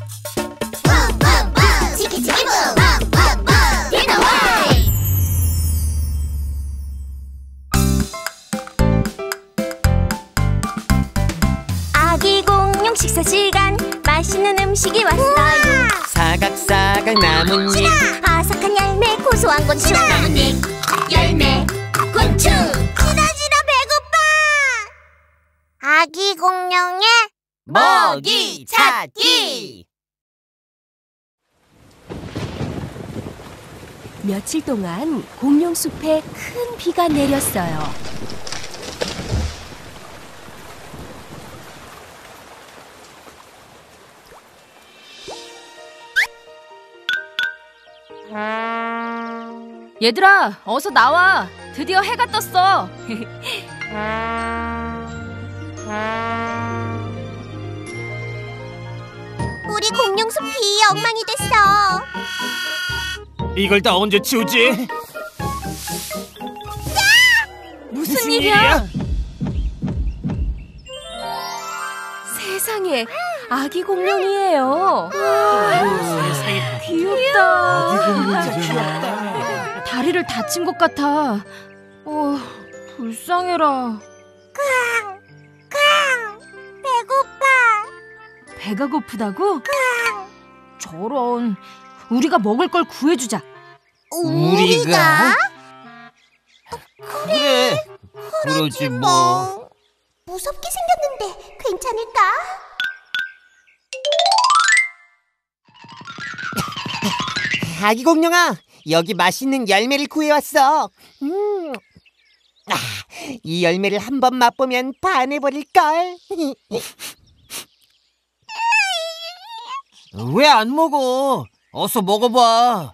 붐붐붐 치키치키 붐 붐붐붐 디너와이. 아기 공룡 식사 시간. 맛있는 음식이 왔어요. 사각사각 나뭇잎, 아삭한 열매, 고소한 곤충. 나뭇잎 열매 곤충. 지나지나 배고파. 아기 공룡의 먹이 찾기. 며칠 동안 공룡 숲에 큰 비가 내렸어요. 얘들아, 어서 나와. 드디어 해가 떴어. 우리 공룡 숲이 엉망이 됐어. 이걸 다 언제 치우지? 무슨 일이야? 세상에, 아기 공룡이에요. 세상에, 귀엽다. 진짜 귀엽다. 다리를 다친 것 같아. 불쌍해라. 배고파. 배가 고프다고? 저런, 우리가 먹을 걸 구해주자. 우리가? 그래, 그러지 뭐. 무섭게 생겼는데 괜찮을까? 아기 공룡아, 여기 맛있는 열매를 구해왔어. 이 열매를 한번 맛보면 반해버릴걸. 왜 안 먹어? 어서 먹어봐.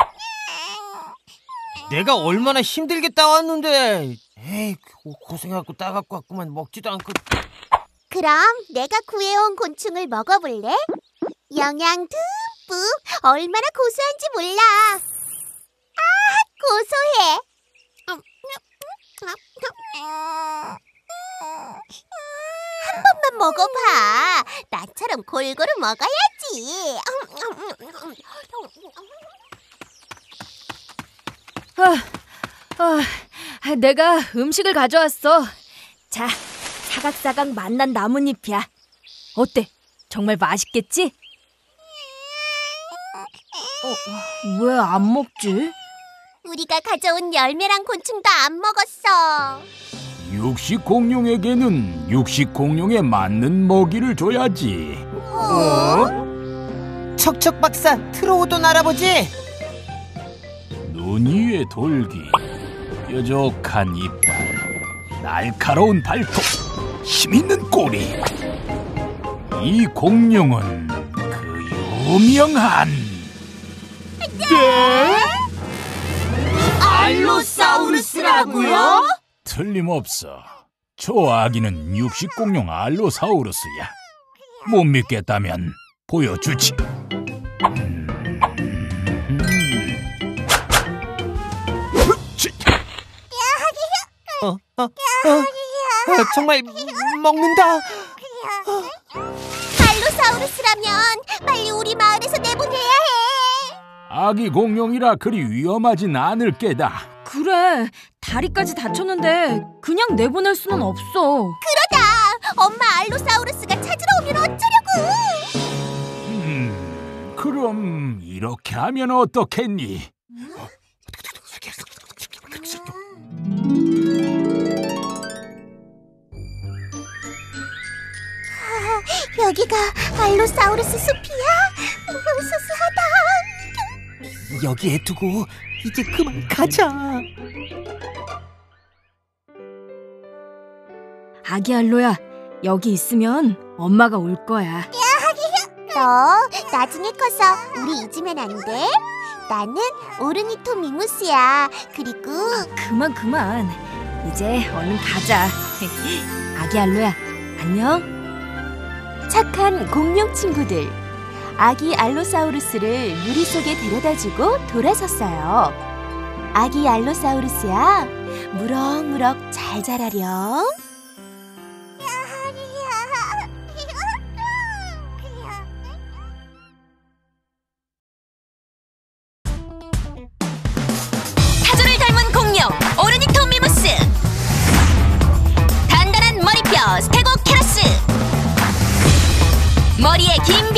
내가 얼마나 힘들게 따왔는데. 에이, 고생하고 따갖고 왔구만. 먹지도 않고. 그럼 내가 구해온 곤충을 먹어볼래? 영양 듬뿍. 얼마나 고소한지 몰라. 아, 고소해. 한 번만 먹어봐. 나처럼 골고루 먹어야지. 내가 음식을 가져왔어. 자, 사각사각 맛난 나뭇잎이야. 어때? 정말 맛있겠지? 왜 안 먹지? 우리가 가져온 열매랑 곤충도 안 먹었어. 육식 공룡에게는 육식 공룡에 맞는 먹이를 줘야지. 척척 박사, 트로오돈 할아버지. 눈 위에 돌기, 뾰족한 이빨, 날카로운 발톱, 힘있는 꼬리. 이 공룡은 그 유명한 알로사우루스라고요? 틀림없어. 저 아기는 육식 공룡 알로사우루스야. 못 믿겠다면 보여주지. 정말 먹는다. 알로사우루스라면 빨리 우리 마을에서 내보내야 해. 아기 공룡이라 그리 위험하진 않을 게다. 그래, 다리까지 다쳤는데 그냥 내보낼 수는 없어. 그러다 엄마 알로사우루스가 찾으러 오면 어쩌려고. 그럼 이렇게 하면 어떻겠니? 여기가 알로사우루스 숲이야? 수수하다. 여기에 두고 이제 그만 가자. 아기 알로야, 여기 있으면 엄마가 올 거야. 너 나중에 커서 우리 잊으면 안 돼? 나는 오르니토미무스야. 그리고 그만. 이제 얼른 가자. 아기 알로야, 안녕. 착한 공룡 친구들. 아기 알로사우루스를 유리 속에 데려다주고 돌아섰어요. 아기 알로사우루스야, 무럭무럭 잘 자라렴. 김